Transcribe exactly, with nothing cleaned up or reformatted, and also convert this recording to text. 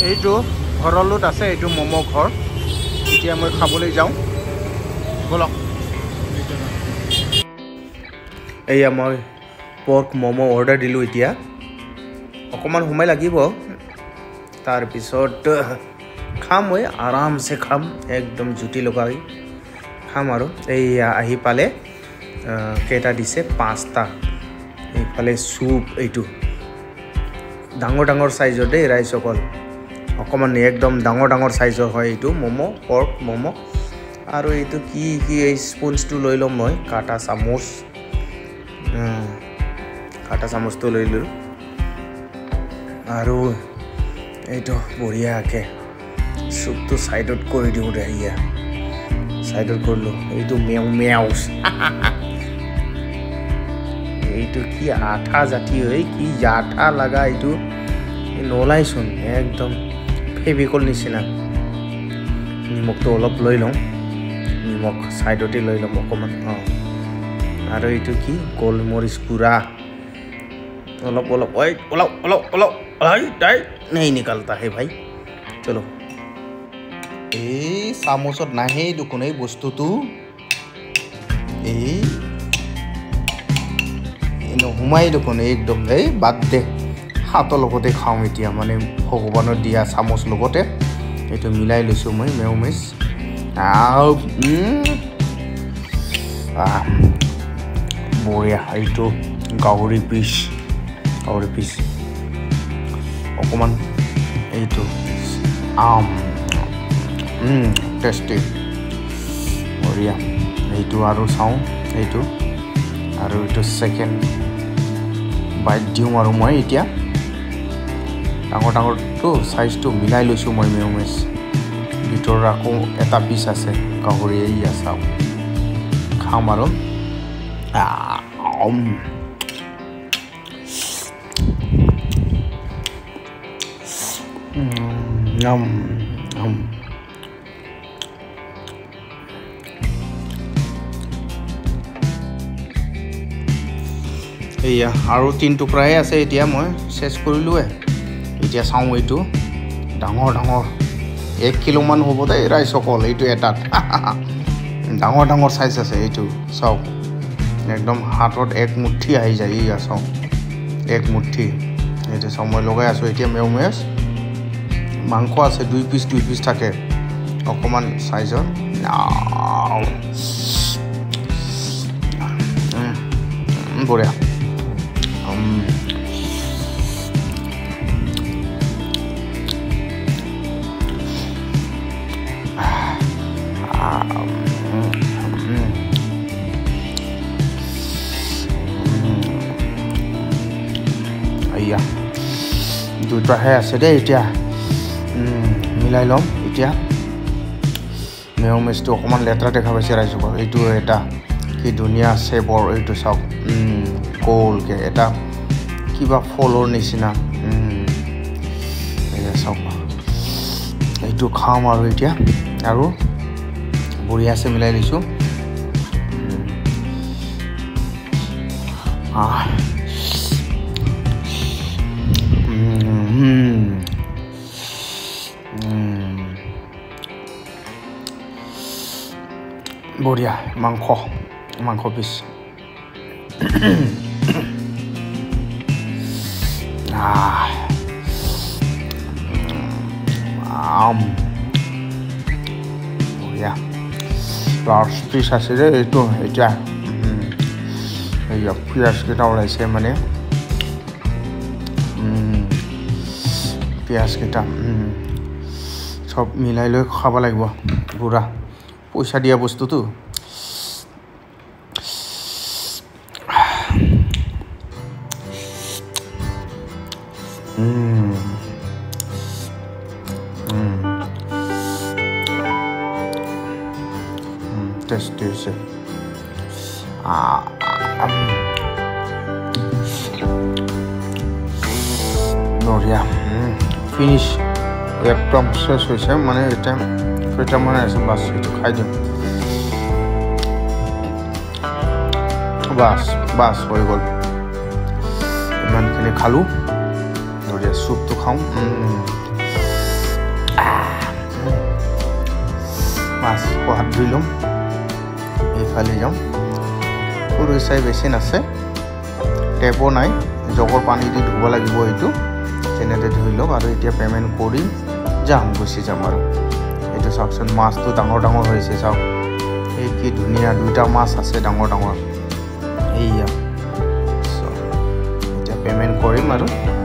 এইটো ভৰলুত আছে এইটো মমো ঘৰ এতিয়া মই খাবলৈ যাওঁ বলক এয়া মই পৰ্ক মমো অৰ্ডাৰ দিলো এতিয়া অকমান সময় লাগিব তাৰ পিছত খাম মই আৰামছে খাম একদম জুতি লগাই খাম আৰু এয়া আহি পালে কেটা দিছে পাঁচটা এইফালে চুপ এইটো ডাঙৰ ডাঙৰ সাইজৰ দে ৰাইস অকল অকমান একদম ডাঙৰ ডাঙৰ সাইজৰ হয় এইটো মমো পৰ্ক মমো আৰু এইটো কি কি এই স্পুনটো লৈ লম মই কাটা চামুচ কাটা চামুচটো লৈ ললো আৰু এইটো বঢ়িয়াকে চুপটো সাইডত কৰি দিও দেইয়া সাইডত কৰিলো এইটো মেও মেওস এইটো কি আঠা জাতীয় এই কি আঠা লাগা এইটো নলাইছোন একদম ফেভিকল নিচিনা নিমখটো অলপ লৈ লওঁ নিমখ সাইডতে লৈ লম অকমান অ আৰু এইটো কি গোলমৰিচ গুড়া অলপ অলপ ওই ওলাও ওলাও ওলাও আই তাই নাই নিকালতা হে ভাই চলো এই চামুচত নাহে দুকুন এই বস্তুটো এই হুমাই দেখোন একদম এই বাদ দে হাতৰ লগতে খাওঁ এতিয়া মানে ভগৱানৰ দিয়া চামুচ লগতে এইটো মিলাই লৈছো মই মেওমেজ আও বঢ়িয়া এইটো গাহৰি পিচ গাহৰি পিচ অকমান এইটো আম টেষ্টি বঢ়িয়া এইটো আৰু চাওঁ এইটো আৰু এইটো সেকেন্ড বাইট দিওঁ আৰু মই এতিয়া ডাঙৰ ডাঙৰটো সাইজটো মিলাই লৈছো মই মেওমেজ ভিতৰৰ আকৌ এটা পিচ আছে গাহৰি এয়া চাওঁ খাম আৰু নম নম এয়া আৰু তিন টুকুৰাই আছে এতিয়া মই শেষ কৰিলোৱে এতিয়া চাওঁ এইটো ডাঙৰ ডাঙৰ এক কিলো মান হ'ব দে ৰাইস অকল এইটো এটাত ডাঙৰ ডাঙৰ সাইজ আছে এইটো চাওক একদম হাতত এক মুঠি আহি যায় এয়া চাওক এক মুঠি এইটো চাওঁ মই লগাই আছোঁ এতিয়া মেওমেজ মাংস আছে দুই পিচ দুই পিচ থাকে অকমান সাইজৰ বঢ়িয়া এয়া দুটাহে আছে দেই এতিয়া মিলাই ল'ম এতিয়া মেওমেজটো অকণমান লেতেৰা দেখা পাইছে ৰাইজক এইটো এটা কি ধুনীয়া চেপৰ এইটো চাওক গোলকে এটা কিবা ফলৰ নিচিনা এয়া চাওক এইটো খাম আৰু এতিয়া আৰু বঢ়িয়া আছে মিলাই লৈছোঁ আহ বঢ়িয়া মাংস মাংস পিচ আম বঢ়িয়া লাৰ্জ পিচ আছে যে এইটো এতিয়া এইয়া পিঁয়াজকেইটা ওলাইছে মানে পিঁয়াজকেইটা চব মিলাই লৈ খাব লাগিব পুৰা পইচা দিয়া বস্তুটো টেষ্টি হৈছে বঢ়িয়া ফিনিছ একদম শেষ হৈছে মানে এতিয়া কেইটামান আছে বাছ এইটো খাই দিম বাছ বাছ হৈ গ'ল ইমানখিনি খালোঁ বঢ়িয়া চুপটো খাওঁ মাছটো হাত ধুই ল'ম এইফালে যাম সৰু চাই বেচিন আছে টেপো নাই জগৰ পানী দি ধুব লাগিব এইটো তেনেতে ধুই লওক আৰু এতিয়া পেমেন্ট কৰিম যাম গুচি যাম আৰু এইটো চাওকচোন মাছটো ডাঙৰ ডাঙৰ হৈছে চাওক এই কি ধুনীয়া দুটা মাছ আছে ডাঙৰ ডাঙৰ এইয়া এতিয়া পেমেন্ট কৰিম আৰু